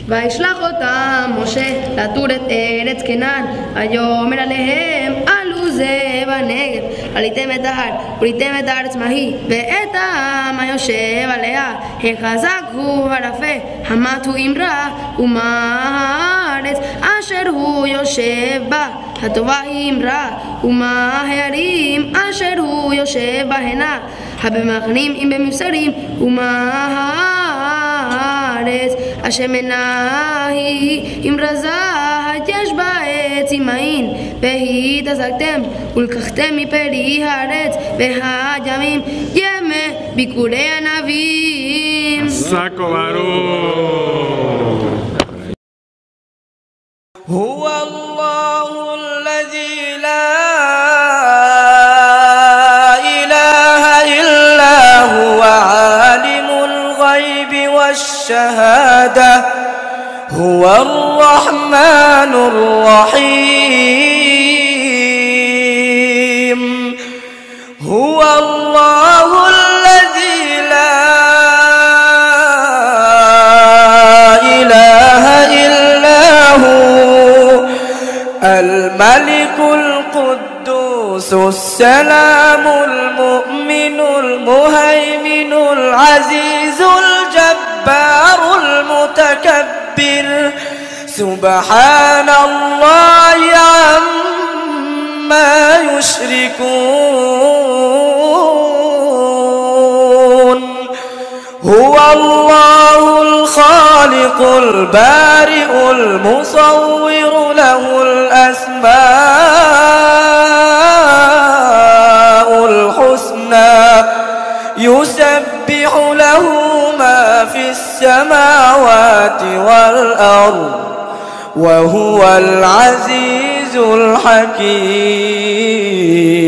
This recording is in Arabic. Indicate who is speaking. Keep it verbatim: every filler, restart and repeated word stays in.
Speaker 1: וישלח אותם משה לתור את ארץ כנען, ויאמר עליהם עלו זה בנגב, עליתם את ההר וראיתם את הארץ מהי, ואת העם היושב עליה, החזק הוא הרפה, המת הוא אמרה, ומה הארץ אשר הוא יושב בה, הטובה היא אמרה, ומה הערים אשר הוא יושב בהנה, הבמחנים אם במבשרים, ומה הארץ השמנה היא אם רזה יש בה עץ עם מעין, והיא התעסקתם ולקחתם מפרי הארץ, והימים ימי ביקורי ענבים.
Speaker 2: חזק וברוך.
Speaker 3: هو الله الذي لا إله إلا هو عالم الغيب والشهادة هو الرحمن الرحيم هو الله الذي لا إله إلا هو الملك القدوس السلام المؤمن المهيمن العزيز الجبار المتكبر سبحان الله عما يشركون هو الله الخالق البارئ المصور له الأسماء الحسنى يسبح له ما في السماوات والأرض وهو العزيز الحكيم.